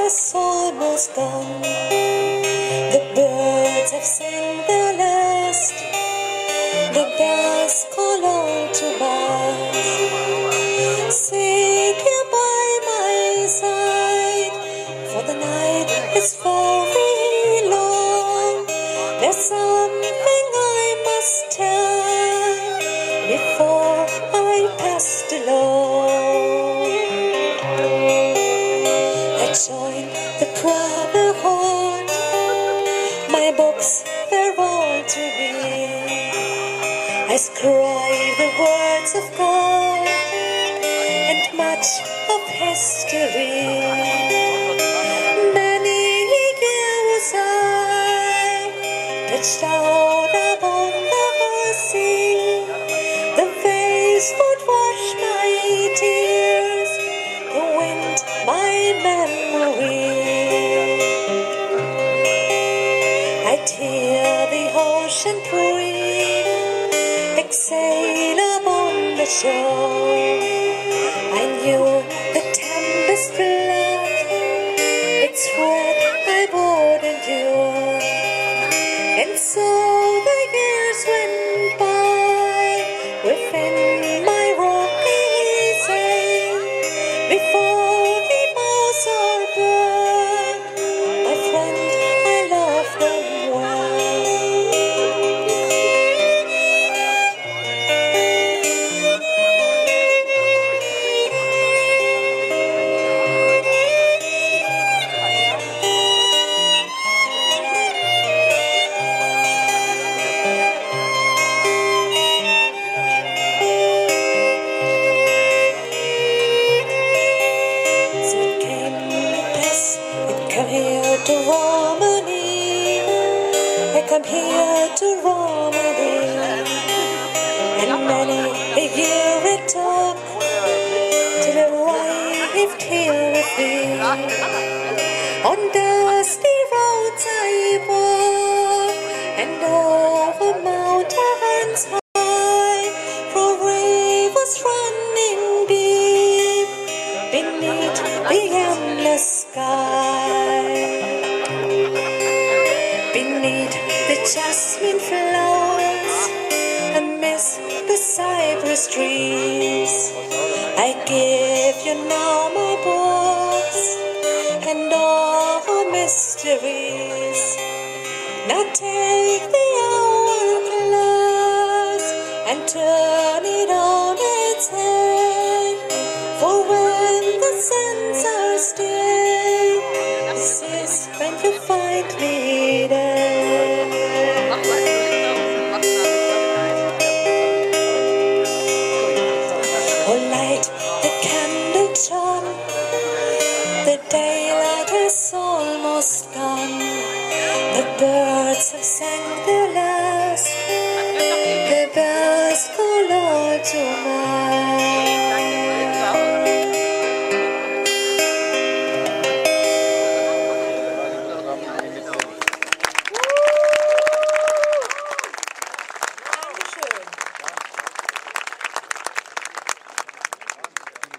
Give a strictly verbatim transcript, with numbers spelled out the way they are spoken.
has almost gone. The birds have sang their last. The bells call all to pass. Say goodbye, my side, for the night is very long. There's something I must tell before I pass along. I joined the brotherhood. My books, they're all to read. I scribe the words of God and much of history. Many years I touched out upon the sea. The waves would wash my tears, the wind my memory. I'd hear the ocean breathe, exhale upon the shore. I knew the tempest black, its wreck I would endure. And so the years went by within my rocky sail. Before the bows are burned, my friend, I love them well. Come here to Romany, I come here to Romany, and many a year it took till I arrived here with thee. On dusty roads I walk, and over mountains high, through rivers running deep, beneath the endless sky. Beneath the jasmine flowers, amidst the cypress trees, I give you now my books and all her mysteries. Now take the hourglass and turn it on